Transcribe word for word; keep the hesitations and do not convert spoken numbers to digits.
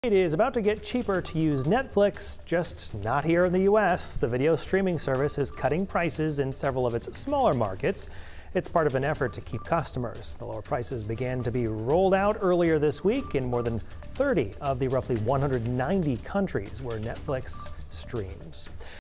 It is about to get cheaper to use Netflix, just not here in the U S. The video streaming service is cutting prices in several of its smaller markets. It's part of an effort to keep customers. The lower prices began to be rolled out earlier this week in more than thirty of the roughly one hundred ninety countries where Netflix streams.